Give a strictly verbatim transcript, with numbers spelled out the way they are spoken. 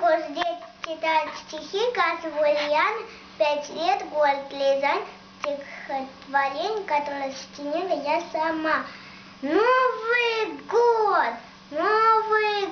буду здесь читать стихи Касву Ульяны, пять лет, город Рязань, стихотворение, которое сочинила я сама. Новый год, Новый